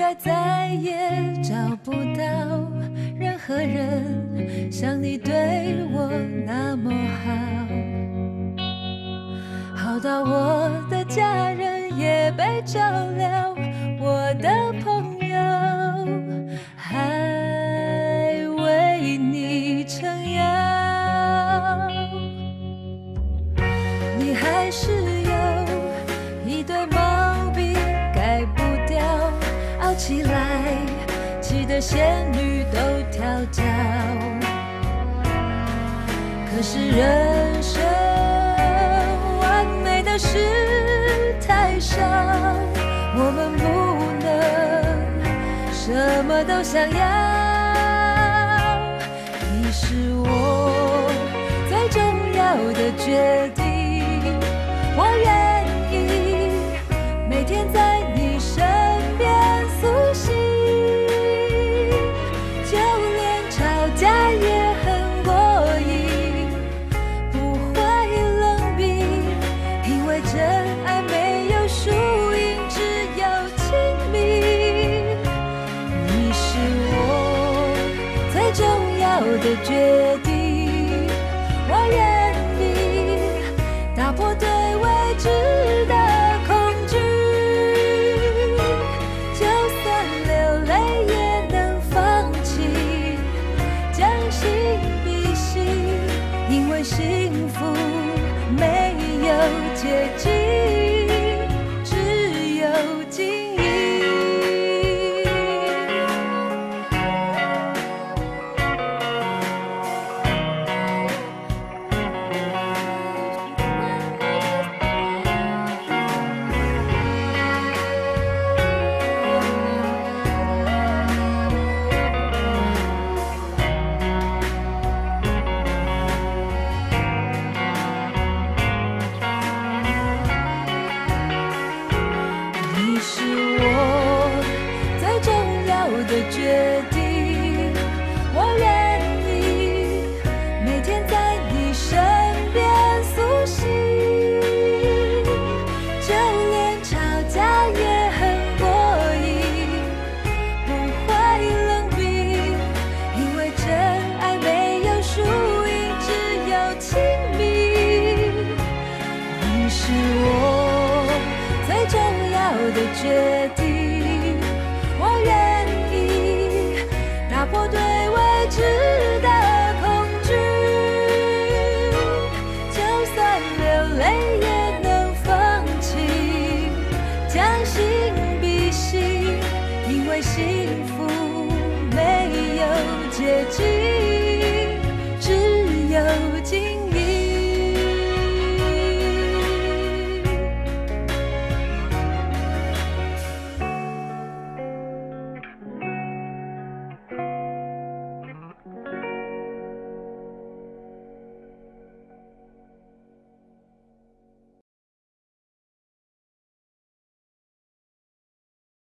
该再也找不到任何人像你对我那么好，好到我的家人也被照料，我的朋友还为你撑腰，你还是有一堆毛病改不掉，熬起来气得仙女都跳脚。可是人生完美的事太少，我们不能什么都想要。你是我最重要的决定，我愿意每天在你身边苏醒，就连吵架也很过瘾，不会冷冰，因为真爱没有输赢，只有亲密。你是我最重要的决定，我愿意打破对未知的恐惧，就算流泪也能放弃，将心比心，因为幸福没有捷径，只有经营。你是我最重要的决定，我愿意每天在你身边苏醒，就连吵架也很过瘾，不会冷冰，因为真爱没有输赢，只有亲密。你是我最重要的决定，